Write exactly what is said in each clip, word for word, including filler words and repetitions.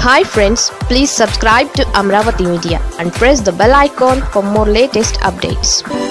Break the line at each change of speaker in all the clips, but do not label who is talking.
Hi friends, please subscribe to Amaravathi Media and press the bell icon for more latest updates.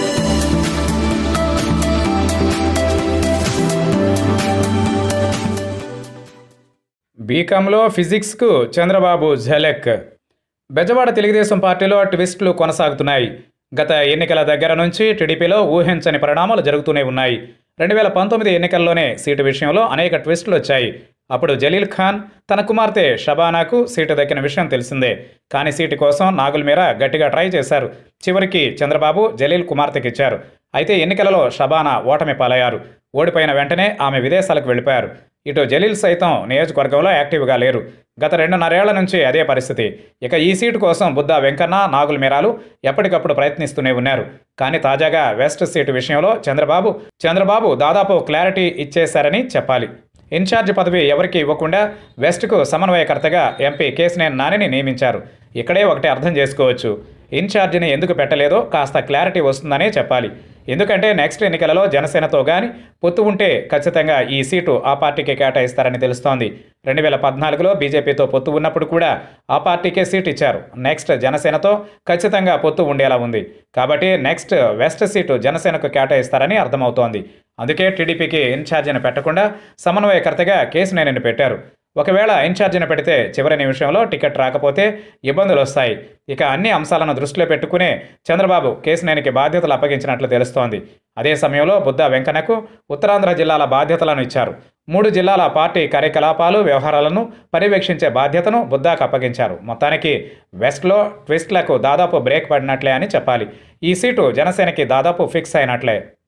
బీకాంలో ఫిజిక్స్కు Chandrababu ఝలక్. బెజవాడ తెలుగుదేశం పార్టీలో ట్విస్టులు కొనసాగుతున్నాయి. గత ఎన్నికల దగ్గర నుంచి టీడీపీలో ఊహించని పరిణామాలు జరుగుతూనే ఉన్నాయి. రెండు వేల పంతొమ్మిది ఎన్నికల్లోనే సీటు విషయంలో అనేక ట్విస్టులు వచ్చాయి. అప్పుడు జలీల్ ఖాన్ తన కుమార్తె షబానాకు సీటు దక్కిన విషయం తెలిసిందే. కానీ సీటు కోసం నాగుల్ మీరా గట్టిగా ట్రై చేశారు. చివరికి చంద్రబాబు జలీల్ కుమార్తెకి ఇచ్చారు. అయితే ఎన్నికలలో షబానా ఓటమి పాలయ్యారు. ఓడిపోయిన వెంటనే ఆమె విదేశాలకు వెళ్ళిపోయారు. ఇటు జలీల్ సైతం నియోజకవర్గంలో యాక్టివ్గా లేరు. గత రెండున్నరేళ్ల నుంచి అదే పరిస్థితి. ఇక ఈ సీటు కోసం బుద్దా వెంకన్న, నాగుల్ మీరాలు ఎప్పటికప్పుడు ప్రయత్నిస్తూనే ఉన్నారు. కానీ తాజాగా వెస్ట్ సీటు విషయంలో చంద్రబాబు చంద్రబాబు దాదాపు క్లారిటీ ఇచ్చేశారని చెప్పాలి. ఇన్ఛార్జ్ పదవి ఎవరికి ఇవ్వకుండా వెస్ట్కు సమన్వయకర్తగా ఎంపీ కేసినేని నానిని నియమించారు. ఇక్కడే ఒకటి అర్థం చేసుకోవచ్చు. ఇన్ఛార్జిని ఎందుకు పెట్టలేదో కాస్త క్లారిటీ వస్తుందనే చెప్పాలి. ఎందుకంటే నెక్స్ట్ ఎన్నికలలో జనసేనతో కానీ పొత్తు ఉంటే ఖచ్చితంగా ఈ సీటు ఆ పార్టీకి కేటాయిస్తారని తెలుస్తోంది. రెండు వేల పద్నాలుగులో బీజేపీతో పొత్తు ఉన్నప్పుడు కూడా ఆ పార్టీకే సీట్ ఇచ్చారు. నెక్స్ట్ జనసేనతో ఖచ్చితంగా పొత్తు ఉండేలా ఉంది. కాబట్టి నెక్స్ట్ వెస్ట్ సీటు జనసేనకు కేటాయిస్తారని అర్థమవుతోంది. అందుకే టీడీపీకి ఇన్ఛార్జిని పెట్టకుండా సమన్వయకర్తగా కేసినేనిని పెట్టారు. ఒకవేళ ఇన్ఛార్జిని పెడితే చివరి నిమిషంలో టికెట్ రాకపోతే ఇబ్బందులు వస్తాయి. ఇక అన్ని అంశాలను దృష్టిలో పెట్టుకునే చంద్రబాబు కేసినేనికి బాధ్యతలు అప్పగించినట్లు తెలుస్తోంది. అదే సమయంలో బుద్దా వెంకన్నకు ఉత్తరాంధ్ర జిల్లాల బాధ్యతలను ఇచ్చారు. మూడు జిల్లాల పార్టీ కార్యకలాపాలు, వ్యవహారాలను పర్యవేక్షించే బాధ్యతను బుద్దాకు అప్పగించారు. మొత్తానికి వెస్ట్లో ట్విస్ట్లకు దాదాపు బ్రేక్ పడినట్లే అని చెప్పాలి. ఈ సీటు జనసేనకి దాదాపు ఫిక్స్ అయినట్లే.